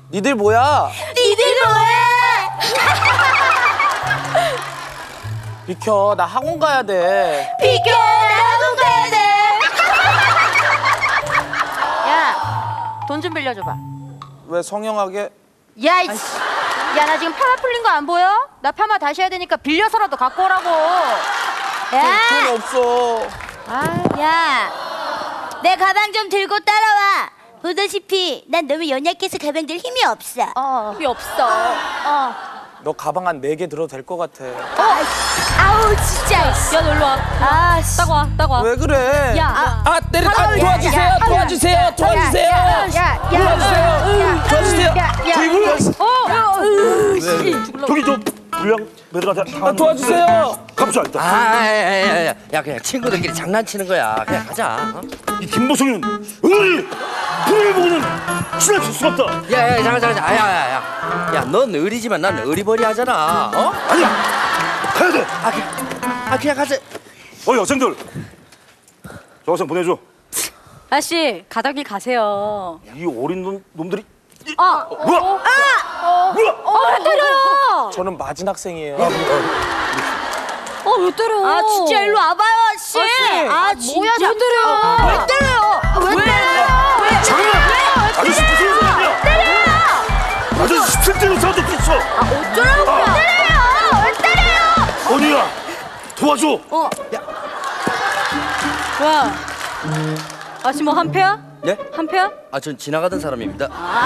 니들 뭐야? 니들 뭐해? 비켜, 나 학원 가야 돼. 비켜, 나도 가야 돼. 야, 돈 좀 빌려줘봐. 왜 성형하게? 야, 이씨. 야, 나 지금 파마 풀린 거 안 보여? 나 파마 다시 해야 되니까 빌려서라도 갖고 오라고. 야, 돈 없어. 야, 내 가방 좀 들고 따라와. 보다시피 난 너무 연약해서 가방 들 힘이 없어. 힘이 없어. 너 가방 한 4개 들어도 될 것 같아. 아우 진짜. 야, 너 일로 와. 아, 따고 와. 왜 그래? 야, 도와주세요. 도와주세요. 도와주세요. 도와주세요. 저기 저 불량 매들한테 도와주세요. 가보자 일단. 야, 그냥 친구들끼리 장난치는 거야. 그냥 가자. 이 김보성이는 은근히 불을 보고는 친해질 수가 없다. 야, 잠깐. 야, 넌 의리지만 난 의리버리하잖아. 어? 아니야, 가야 돼. 그냥 가자. 여생들, 저 학생 보내줘. 아씨, 가덕이 가세요. 이 어린 놈들이. 뭐야? 왜 때려요? 저는 마진 학생이에요. 왜 때려? 아 진짜 일로 와봐요, 씨. 아 진짜. 뭐야, 왜 때려? 왜 때려요? 왜 때려요? 잠깐만. 아저씨 무슨 소리야? 때려요. 아저씨 실제로 저도 pis어. 어쩌라고 때려요? 왜 때려요? 언니야, 도와줘. 뭐야? 아씨 뭐 한패야? 네? 한패야? 전 지나가던 사람입니다.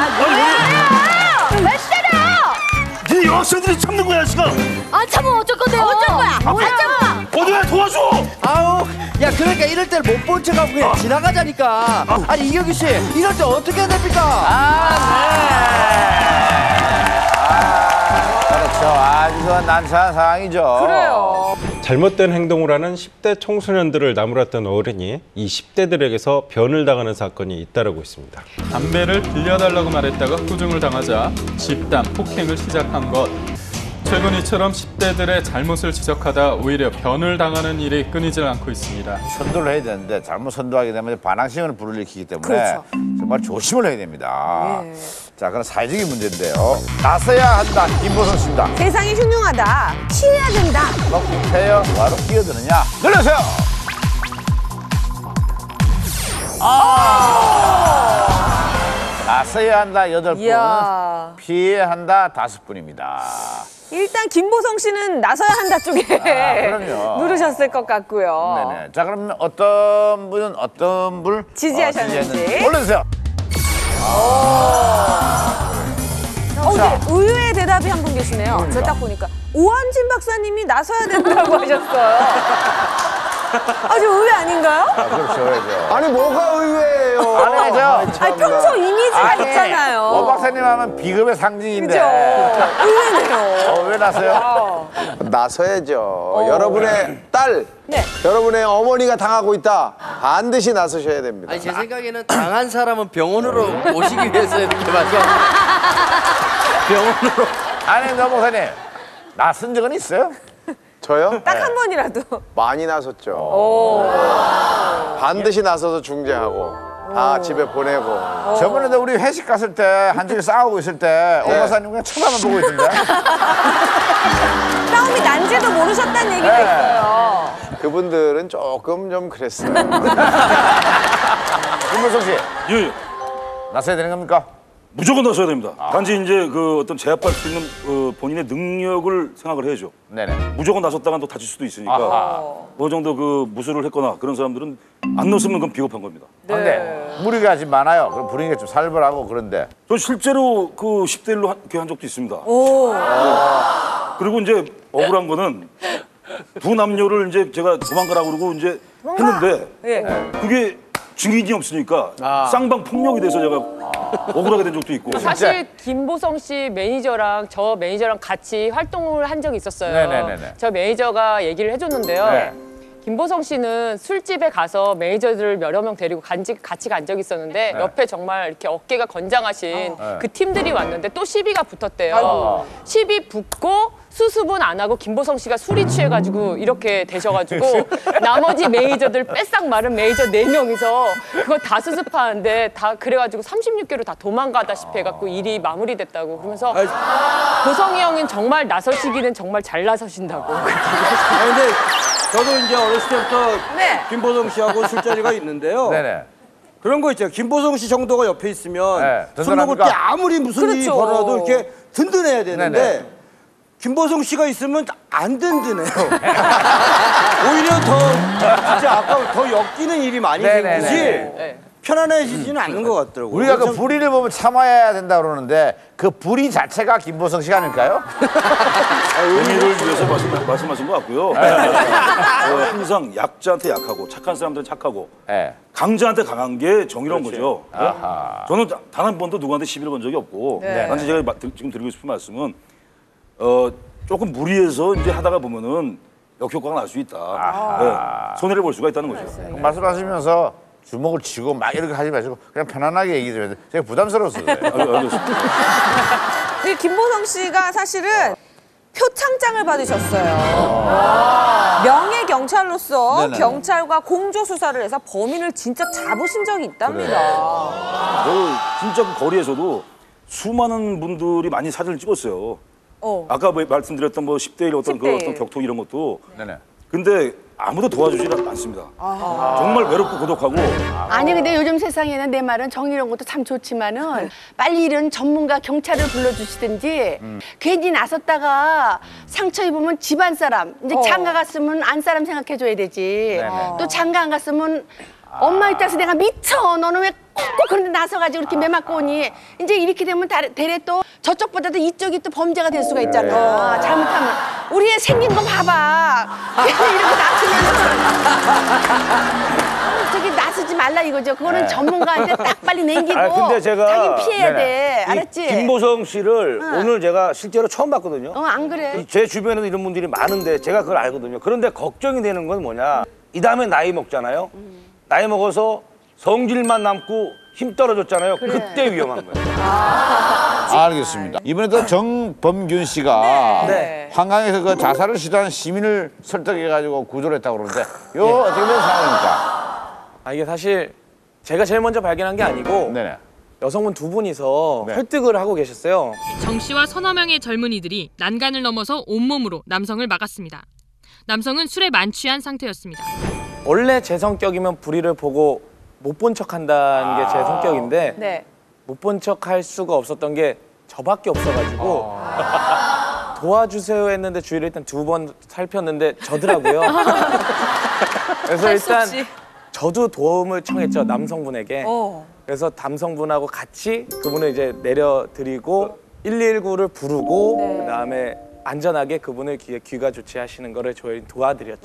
왜 때려요? 네 여학생들이 참는 거야 지금. 안 참으면 어쩔 건데요? 어쩔 거야? 안 참아. 언니야 도와줘. 아우, 야, 그러니까 이럴 때를 못 본 척하고 그냥 지나가자니까. 아니, 이경규 씨, 이럴 때 어떻게 해야 됩니까? 그렇죠. 아주 난처한 상황이죠. 그래요. 잘못된 행동을 하는 10대 청소년들을 나무랐던 어른이 이 10대들에게서 변을 당하는 사건이 잇따르고 있습니다. 담배를 빌려달라고 말했다가 후중을 당하자 집단 폭행을 시작한 것. 최근 이처럼 10대들의 잘못을 지적하다 오히려 변을 당하는 일이 끊이질 않고 있습니다. 선도를 해야 되는데 잘못 선도하게 되면 반항심을 불러일으키기 때문에 그렇죠. 정말 조심을 해야 됩니다. 자, 그럼 사회적인 문제인데요. 나서야 한다. 김보성 씨입니다. 세상이 흉흉하다. 피해야 된다. 해요. 바로 끼어드느냐? 눌러주세요. 나서야 한다 8분, 이야. 피해야 한다 5분입니다. 일단 김보성 씨는 나서야 한다 쪽에 그럼요. 누르셨을 것 같고요. 네네. 자, 그러면 어떤 분은 어떤 분을 지지하셨는지. 올려주세요. 근데 의외의 대답이 한 분 계시네요. 제가 딱 보니까 오한진 박사님이 나서야 된다고 하셨어요. 아주 의외 아닌가요? 그렇죠, 그렇죠. 아니 뭐가 의외예요? 아니죠. 아니 평소 이미지가 있잖아요. 오 박사님 하면 비급의 상징인데. 그죠? 의외네요. 왜 나서요? 나서야죠. 여러분의 딸, 여러분의 어머니가 당하고 있다. 반드시 나서셔야 됩니다. 아니, 제 생각에는 당한 사람은 병원으로 모시기 위해서 이렇게 맞아. 병원으로. 아니, 너 목사님, 나선 적은 있어요? 저요? 딱 한 번이라도. 많이 나섰죠. 반드시 나서서 중재하고 다 집에 보내고. 저번에도 우리 회식 갔을 때 한쪽에 싸우고 있을 때 오 박사님 그냥 쳐다만 보고 있던데. 싸움이 난지도 모르셨다는 얘기도 있어요. 그분들은 조금 좀 그랬어요. 김문성 씨, 예, 나서야 되는 겁니까? 무조건 나서야 됩니다. 단지 이제 그 어떤 제압할 수 있는 본인의 능력을 생각을 해야죠. 네네. 무조건 나섰다가 또 다칠 수도 있으니까 어느 정도 그 무술을 했거나 그런 사람들은 안 나서면 그건 비겁한 겁니다. 근데 무리가 좀 많아요. 그럼 분위기가 좀 살벌하고 그런데. 전 실제로 그 10대 1로 한 적도 있습니다. 그리고 이제 억울한 거는 두 남녀를 이제 제가 도망가라고 그러고 이제 했는데 그게 증인이 없으니까 쌍방 폭력이 돼서 제가 억울하게 된 적도 있고. 사실 김보성 씨 매니저랑 저 매니저랑 같이 활동을 한 적이 있었어요. 네네네네. 저 매니저가 얘기를 해줬는데요. 네. 김보성 씨는 술집에 가서 매니저들 여러 명 데리고 같이 간 적이 있었는데 옆에 정말 이렇게 어깨가 건장하신 그 팀들이 왔는데 또 시비가 붙었대요. 시비 붙고 수습은 안 하고 김보성 씨가 술이 취해가지고 이렇게 되셔가지고 나머지 매니저들 뺏싹 마른 매니저 4명이서 그거 다 수습하는데 다 그래가지고 36개로 다 도망가다시피 해갖고 일이 마무리됐다고 그러면서 보성이 형은 정말 나서시기는 정말 잘 나서신다고. 근데 저도 이제 어렸을 때부터 네. 김보성 씨하고 술자리가 있는데요. 네네. 그런 거 있죠. 김보성 씨 정도가 옆에 있으면 네, 술 먹을 때 든든합니까? 아무리 무슨 일이 그렇죠. 벌어도 이렇게 든든해야 되는데 네네. 김보성 씨가 있으면 안 든든해요. 오히려 더 진짜 아까 더 엮이는 일이 많이 네네네. 생기지 편안해지지는 않는 것 같더라고요. 우리가 그 그래서 불의를 보면 참아야 된다 그러는데 그 불의 자체가 김보성 씨가 아닐까요? 의미를 위해서 말씀하신 것 같고요. 항상 약자한테 약하고 착한 사람들은 착하고 네. 강자한테 강한 게 정의로운 거죠. 아하. 저는 단 한 번도 누구한테 시비를 건 적이 없고 단지 제가 지금 드리고 싶은 말씀은 조금 무리해서 이제 하다가 보면은 역효과가 날 수 있다. 네, 손해를 볼 수가 있다는 거죠. 말씀하시면서 주먹을 쥐고 막 이렇게 하지 마시고 그냥 편안하게 얘기 좀 해도 제가 부담스러웠어요. 알겠습니다. 근데 김보성 씨가 사실은 표창장을 받으셨어요. 명예 경찰로서 네네네. 경찰과 공조 수사를 해서 범인을 진짜 잡으신 적이 있답니다. 진짜 그 거리에서도 수많은 분들이 많이 사진을 찍었어요. 아까 말씀드렸던 뭐 10대 1 어떤 10대 그 1. 어떤 격투 이런 것도. 네네. 근데 아무도 도와주지 않습니다. 정말 외롭고 고독하고. 아니 근데 요즘 세상에는 내 말은 정의로운 것도 참 좋지만은 빨리 이런 전문가 경찰을 불러주시든지 괜히 나섰다가 상처 입으면 집안 사람 이제 장가 갔으면 안 사람 생각해줘야 되지. 네네. 또 장가 안 갔으면 엄마 입장에서 내가 미쳐 너는 왜 콕콕 그런데 나서가지고 이렇게 매맞고 오니 이제 이렇게 되면 대래 또 저쪽보다도 이쪽이 또 범죄가 될 수가 있잖아. 잘못하면 우리 애 생긴 거 봐봐. 이렇게 나서면 저기 나서지 말라 이거죠. 그거는 전문가한테 딱 빨리 남기고 근데 제가 자기 피해야 돼. 알았지? 김보성 씨를 오늘 제가 실제로 처음 봤거든요. 안 그래. 제 주변에도 이런 분들이 많은데 제가 그걸 알거든요. 그런데 걱정이 되는 건 뭐냐. 이 다음에 나이 먹잖아요. 나이 먹어서 성질만 남고 힘 떨어졌잖아요. 그때 위험한 거예요. 알겠습니다. 이번에도 정범균 씨가 네. 한강에서 그 자살을 시도한 시민을 설득해가지고 구조를 했다고 그러는데 이거 어떻게 된 상황입니까? 이게 사실 제가 제일 먼저 발견한 게 아니고 네네. 여성분 두 분이서 설득을 하고 계셨어요. 정 씨와 서너 명의 젊은이들이 난간을 넘어서 온몸으로 남성을 막았습니다. 남성은 술에 만취한 상태였습니다. 원래 제 성격이면 불의를 보고 못 본 척 한다는 게 제 성격인데 네. 못 본 척 할 수가 없었던 게 저밖에 없어가지고 도와주세요 했는데 주위를 일단 2번 살폈는데 저더라고요. 그래서 일단 저도 도움을 청했죠, 남성분에게. 그래서 남성분하고 같이 그분을 이제 내려드리고 119를 부르고 그다음에 안전하게 그분을 귀가 조치하시는 거를 저희 도와드렸죠.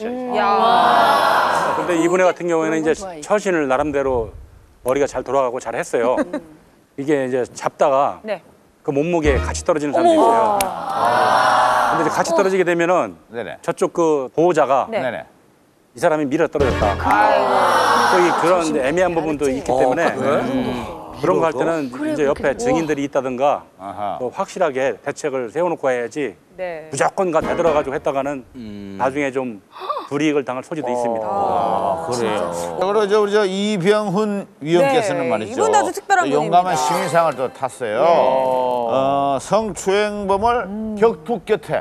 근데 이분의 같은 경우에는 이제 처신을 나름대로 머리가 잘 돌아가고 잘 했어요. 이게 이제 잡다가 그 몸무게에 같이 떨어지는 사람도 있어요. 근데 이제 같이 떨어지게 되면은 저쪽 그 보호자가 이 사람이 밀어 떨어졌다. 거기 그런 이제 애매한 부분도 있기 때문에 그런 거 할 때는 이제 옆에 증인들이 있다든가 또 확실하게 대책을 세워놓고 해야지 무조건 되들어가지고 했다가는 나중에 좀 불이익을 당할 소지도 있습니다. 그래요. 그리고 우리 저 이병훈 위원께서는 말이죠. 이분 아주 특별한 용감한 분입니다. 시민상을 또 탔어요. 성추행범을 격투 곁에.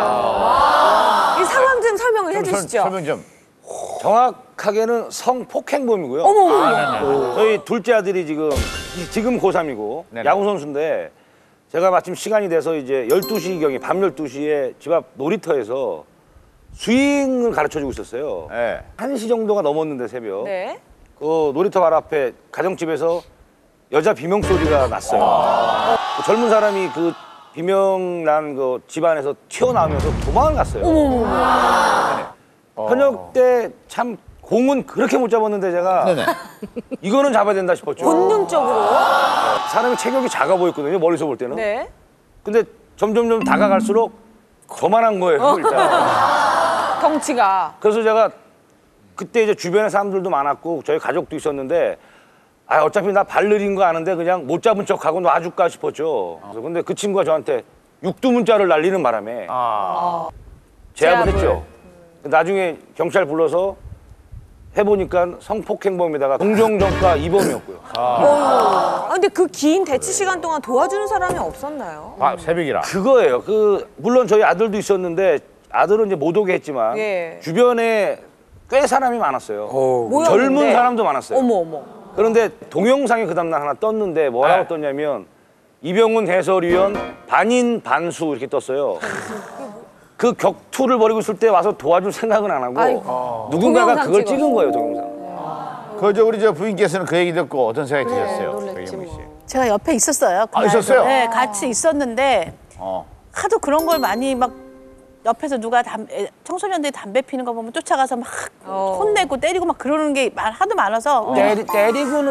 이 상황 좀 설명을 해주시죠. 설명 좀. 정확하게는 성폭행범이고요. 저희 둘째 아들이 지금 고3이고 야구 선수인데 제가 마침 시간이 돼서 이제 12시경에 밤 12시에 집 앞 놀이터에서 스윙을 가르쳐주고 있었어요. 1시 정도가 넘었는데 새벽. 그 놀이터 바로 앞에 가정집에서 여자 비명 소리가 났어요. 젊은 사람이 그 비명 난 그 집안에서 튀어나오면서 도망을 갔어요. 현역 때 참 공은 그렇게 못 잡았는데 제가 이거는 잡아야 된다 싶었죠. 본능적으로. 사람이 체격이 작아 보였거든요, 멀리서 볼 때는. 근데 점점 다가갈수록 저만한 거예요, 일단. 덩치가. 그래서 제가 그때 이제 주변에 사람들도 많았고 저희 가족도 있었는데 아 어차피 나 발 느린 거 아는데 그냥 못 잡은 척하고 놔줄까 싶었죠. 그래서 근데 그 친구가 저한테 육두문자를 날리는 바람에 제압을 했죠. 나중에 경찰 불러서 해보니까 성폭행범에다가 공정정가 2범이었고요. 근데 그 긴 대치 시간 동안 도와주는 사람이 없었나요? 아, 새벽이라. 그거예요. 물론 저희 아들도 있었는데 아들은 이제 못 오게 했지만 예. 주변에 꽤 사람이 많았어요. 뭐였는데? 젊은 사람도 많았어요. 어머. 그런데 동영상이 그 다음날 하나 떴는데 뭐라고 떴냐면 이병훈 해설위원 반인 반수 이렇게 떴어요. 그 격투를 벌이고 있을 때 와서 도와줄 생각은 안 하고 누군가가 그걸 찍은 거예요, 동영상. 그저 우리 저 부인께서는 그 얘기 듣고 어떤 생각이 드셨어요? 백영미 씨. 제가 옆에 있었어요. 아, 있었어요? 네, 같이 있었는데 하도 그런 걸 많이 막 옆에서 누가 청소년들이 담배 피는 거 보면 쫓아가서 막 혼내고 때리고 막 그러는 게 하도 많아서 때리고는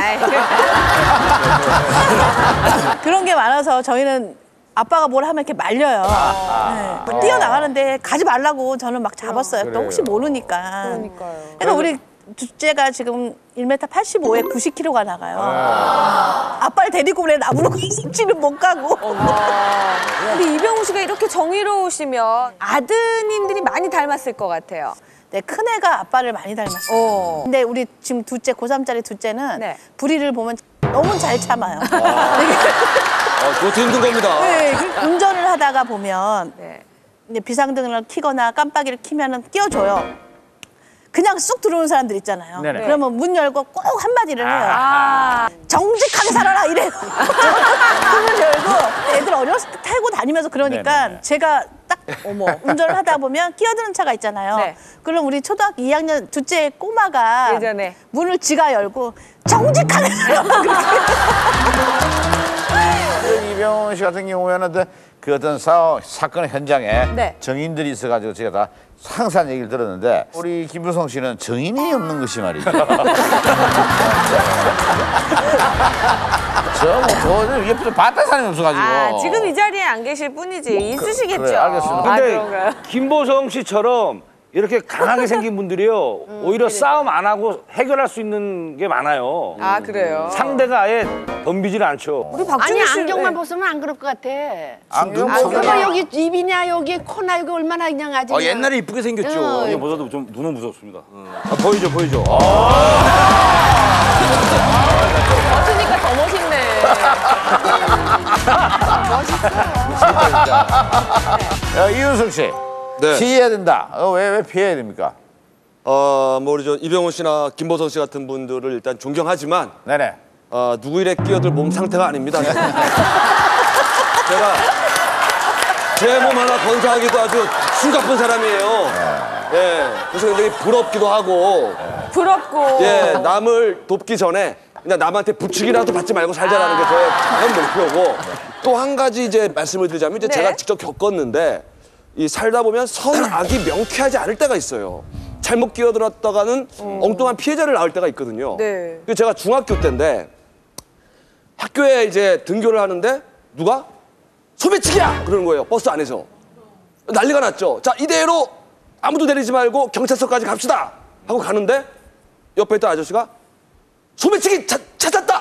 그런 게 많아서 저희는 아빠가 뭘 하면 이렇게 말려요. 네. 뛰어나가는데 가지 말라고 저는 막 잡았어요. 또 혹시 모르니까. 그러니까 우리 둘째가 지금 1m 85에 90kg가 나가요. 아빠를 데리고 그래 나무로 가슴치는 못 가고. 근데 이병훈 씨가 이렇게 정의로우시면 아드님들이 많이 닮았을 것 같아요. 네, 큰애가 아빠를 많이 닮았어요. 근데 우리 지금 둘째, 고3짜리 둘째는 불의를 보면 너무 잘 참아요. 그것도 힘든 겁니다. 네, 운전을 하다가 보면 이제 비상등을 켜거나 깜빡이를 켜면은 끼워줘요. 그냥 쑥 들어오는 사람들 있잖아요. 네네. 그러면 문 열고 꼭 한마디를 해요. 정직하게 살아라 이래요. 문을 열고 애들 어렸을 때 타고 다니면서 그러니까 네네. 제가 딱 운전을 하다 보면 끼어드는 차가 있잖아요. 그럼 우리 초등학교 2학년 둘째 꼬마가 예전에 문을 지가 열고 정직하게 살아라 이병훈 씨 같은 경우에는 그 어떤 사건 현장에 정인들이 있어가지고 제가 다 상세한 얘기를 들었는데 우리 김부성 씨는 정인이 없는 것이 말이죠. 저뭐 옆에서 봤다 사람이 없어가지고. 지금 이 자리에 안 계실 뿐이지 있으시겠죠. 그래, 알겠습니다. 근데 김보성 씨처럼 이렇게 강하게 생긴 분들이요 오히려 싸움 안 하고 해결할 수 있는 게 많아요. 그래요? 상대가 아예 덤비질 않죠. 우리 아니 안경만 벗으면 안 그럴 것 같아. 안경 여기 입이냐 여기 코나 여기 얼마나 그냥 아주. 옛날에 이쁘게 생겼죠. 이게 벗어도 좀 눈은 무섭습니다. 보이죠. 벗으니까 더 멋있네. 멋있어. 이윤석 씨. 네. 피해야 된다. 왜 피해야 됩니까? 뭐 우리 저 이병훈 씨나 김보성 씨 같은 분들을 일단 존경하지만 네네. 누구 일에 끼어들 몸 상태가 아닙니다. 제가 제 몸 하나 건사하기도 아주 숨가쁜 사람이에요. 그래서 굉장히 부럽기도 하고 부럽고 남을 돕기 전에 그냥 남한테 부추기라도 받지 말고 살자라는 게 저의 큰 목표고 또 한 가지 이제 말씀을 드리자면 이제 제가 직접 겪었는데 이 살다 보면 선악이 명쾌하지 않을 때가 있어요. 잘못 끼어들었다가는 엉뚱한 피해자를 낳을 때가 있거든요. 그래서 제가 중학교 때인데 학교에 이제 등교를 하는데 누가 소매치기야 그러는 거예요. 버스 안에서 난리가 났죠. 자 이대로 아무도 내리지 말고 경찰서까지 갑시다 하고 가는데 옆에 있던 아저씨가 소매치기 찾았다.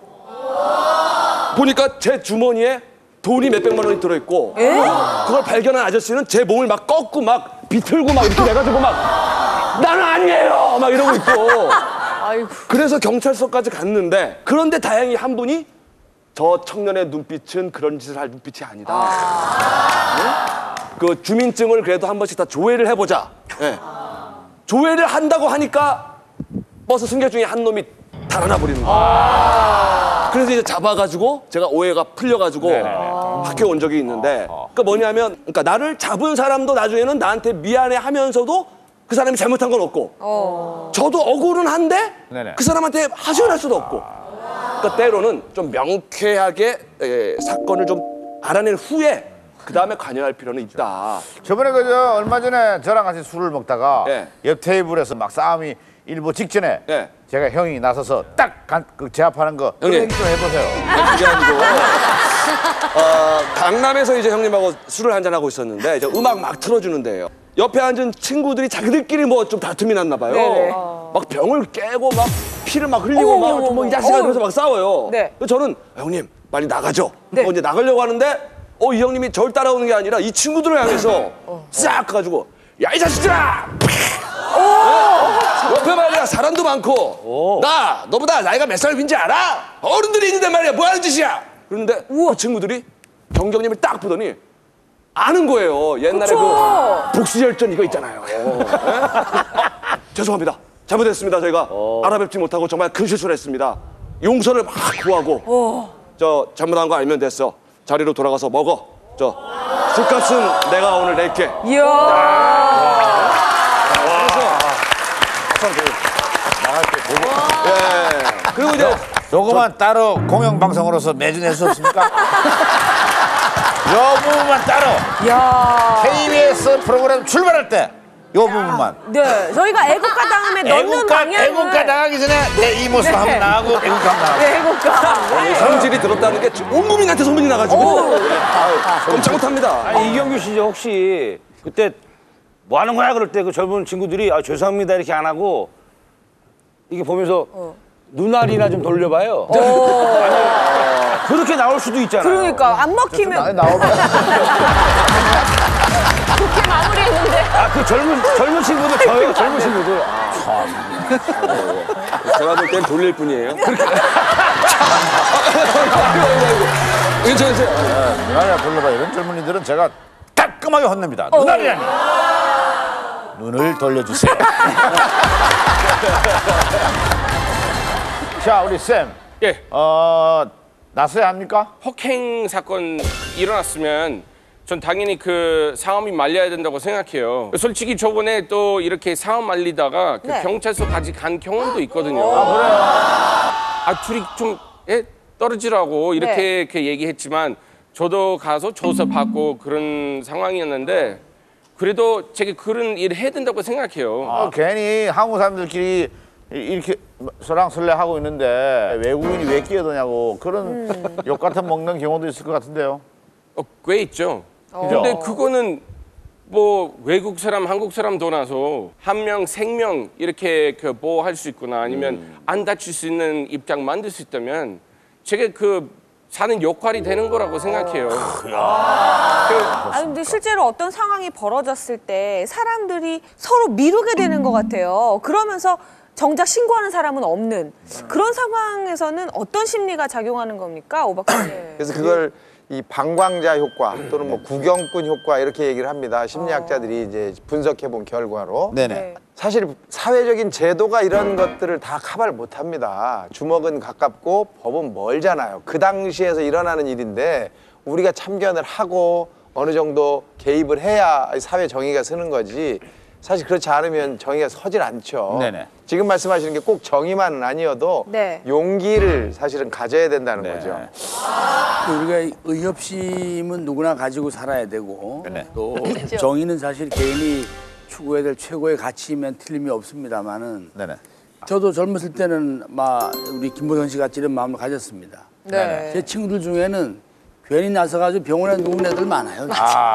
보니까 제 주머니에 돈이 몇백만 원이 들어있고 그걸 발견한 아저씨는 제 몸을 막 꺾고 막 비틀고 막 이렇게 돼가지고 막 나는 아니에요 막 이러고 있고 그래서 경찰서까지 갔는데 그런데 다행히 한 분이 저 청년의 눈빛은 그런 짓을 할 눈빛이 아니다. 그 주민증을 그래도 한 번씩 다 조회를 해보자. 조회를 한다고 하니까 버스 승객 중에 한 놈이 달아나 버리는 거예요. 그래서 이제 잡아가지고 제가 오해가 풀려가지고 학교 온 적이 있는데 그러니까 뭐냐면 그러니까 나를 잡은 사람도 나중에는 나한테 미안해 하면서도 그 사람이 잘못한 건 없고 저도 억울은 한데 그 사람한테 하소연할 수도 없고 그러니까 때로는 좀 명쾌하게 사건을 좀 알아낸 후에 그 다음에 관여할 필요는 있다. 저번에 얼마 전에 저랑 같이 술을 먹다가 옆 테이블에서 막 싸움이 일보 직전에 제가 형이 나서서 딱 제압하는 거 그런 얘기 좀 해보세요. 그게 아니고 강남에서 이제 형님하고 술을 한잔하고 있었는데 이제 음악 막 틀어주는데요. 옆에 앉은 친구들이 자기들끼리 뭐 좀 다툼이 났나 봐요. 네네. 막 병을 깨고 막 피를 막 흘리고 막 뭐 이 자식아 이러면서 막 싸워요. 네. 그래서 저는 형님 빨리 나가죠. 네. 이제 나가려고 하는데 이 형님이 저를 따라오는 게 아니라 이 친구들을 향해서 싹 가지고 야 이 자식들아! 옆에 말이야 사람도 많고 나 너보다 나이가 몇 살 윈지 알아? 어른들이 있는데 말이야 뭐 하는 짓이야? 그런데 그 친구들이 경경님을 딱 보더니 아는 거예요. 옛날에 그쵸. 그 복수열전 이거 있잖아요. 죄송합니다. 잘못했습니다. 저희가 알아뵙지 못하고 정말 큰 실수를 했습니다. 용서를 막 구하고 저 잘못한 거 알면 됐어. 자리로 돌아가서 먹어. 저 술값은 내가 오늘 낼게. 이야. 그리고 이제 요거만 따로 공영방송으로서 매주 낼 수 없습니까? 요 부분만 따로. 야. KBS 프로그램 출발할 때 요 부분만. 네, 저희가 애국가 다음에 넣는 방향을. 애국가 당하기 전에 내 이 모습 네. 한번 나가고 애국가 나가고. 네, 애국가. 네. 성질이 들었다는 게 온 국민한테 소문이 나가지고 꼼짝 못합니다. 아니 이경규 씨 혹시 그때 뭐 하는 거야 그럴 때 그 젊은 친구들이 죄송합니다 이렇게 안 하고 이게 보면서 눈알이나 좀 돌려봐요. 아니, 그렇게 나올 수도 있잖아요. 그러니까 안 먹히면. 그렇게 마무리했는데. 그 젊은 친구들 저요 젊은 친구들. 제가 볼 땐 돌릴 뿐이에요. 괜찮으세요? 눈알이나 돌려봐. 이런 젊은이들은 제가 따끔하게 혼냅니다. 눈알이라니. 눈을 돌려주세요. 자, 우리 쌤. 예. 나서야 합니까? 폭행 사건 일어났으면 전 당연히 그 상황이 말려야 된다고 생각해요. 솔직히 저번에 또 이렇게 상황 말리다가 그 네. 경찰서까지 간 경험도 있거든요. 그래요? 둘이 좀 떨어지라고 이렇게 얘기했지만 저도 가서 조사받고 그런 상황이었는데 그래도 제가 그런 일을 해야 된다고 생각해요. 괜히 한국 사람들끼리 이렇게 설랑설레 하고 있는데 외국인이 왜 끼어드냐고 그런 욕 같은 먹는 경우도 있을 것 같은데요. 꽤 있죠. 근데 그거는 뭐 외국 사람, 한국 사람 떠나서 한 명 생명 이렇게 보호할 수 있구나 아니면 안 다칠 수 있는 입장 만들 수 있다면 제가 그 사는 역할이 되는 거라고 생각해요. 근데 실제로 어떤 상황이 벌어졌을 때 사람들이 서로 미루게 되는 것 같아요. 그러면서 정작 신고하는 사람은 없는 그런 상황에서는 어떤 심리가 작용하는 겁니까, 오 박사님? 그래서 그걸 이 방광자 효과 또는 뭐 구경꾼 효과 이렇게 얘기를 합니다. 심리학자들이 이제 분석해 본 결과로. 네네. 사실 사회적인 제도가 이런 것들을 다 커버를 못 합니다. 주먹은 가깝고 법은 멀잖아요. 그 당시에서 일어나는 일인데 우리가 참견을 하고 어느 정도 개입을 해야 사회 정의가 서는 거지. 사실 그렇지 않으면 정의가 서질 않죠. 네네. 지금 말씀하시는 게 꼭 정의만은 아니어도 네. 용기를 사실은 가져야 된다는 거죠. 우리가 의협심은 누구나 가지고 살아야 되고 또 정의는 사실 개인이 추구해야 될 최고의 가치이면 틀림이 없습니다만은 저도 젊었을 때는 막 우리 김보성 씨 같이 이런 마음을 가졌습니다. 네. 제 친구들 중에는 괜히 나서가지고 병원에 누운 애들 많아요.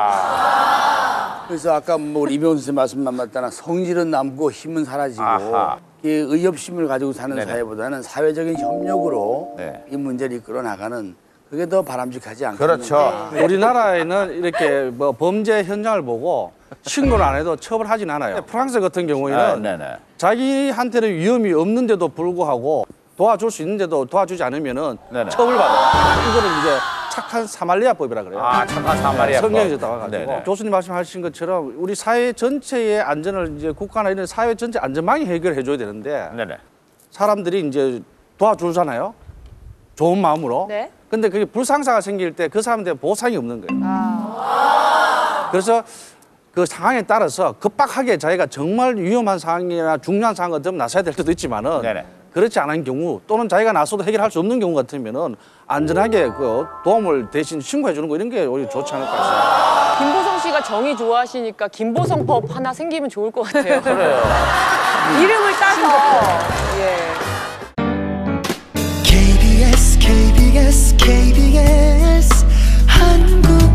그래서 아까 뭐 우리 이병헌 선생님 말씀만 맞다나 성질은 남고 힘은 사라지고 이 의협심을 가지고 사는 사회보다는 사회적인 협력으로 이 문제를 이끌어 나가는 그게 더 바람직하지 않겠나. 그렇죠. 우리나라에는 이렇게 뭐 범죄 현장을 보고 신고를 안 해도 처벌하진 않아요. 프랑스 같은 경우에는 자기한테는 위험이 없는데도 불구하고 도와줄 수 있는데도 도와주지 않으면은 처벌받아요. 이거는 이제 착한 사말리아법이라 그래요. 착한 사말리아법. 성경에서 나와가지고 교수님 말씀하신 것처럼 우리 사회 전체의 안전을 이제 국가나 이런 사회 전체 안전망이 해결해줘야 되는데 사람들이 이제 도와주잖아요. 좋은 마음으로. 네. 근데 그게 불상사가 생길 때 그 사람한테 보상이 없는 거예요. 그래서 그 상황에 따라서 급박하게 자기가 정말 위험한 상황이나 중요한 상황 같으면 나서야 될 때도 있지만은 그렇지 않은 경우 또는 자기가 나서도 해결할 수 없는 경우 같으면은 안전하게 그 도움을 대신 신고해 주는 거 이런 게 오히려 좋지 않을까 싶어요. 김보성 씨가 정의 좋아하시니까 김보성법 하나 생기면 좋을 것 같아요. 그래요. 이름을 따서. KBS KBS KBS 한국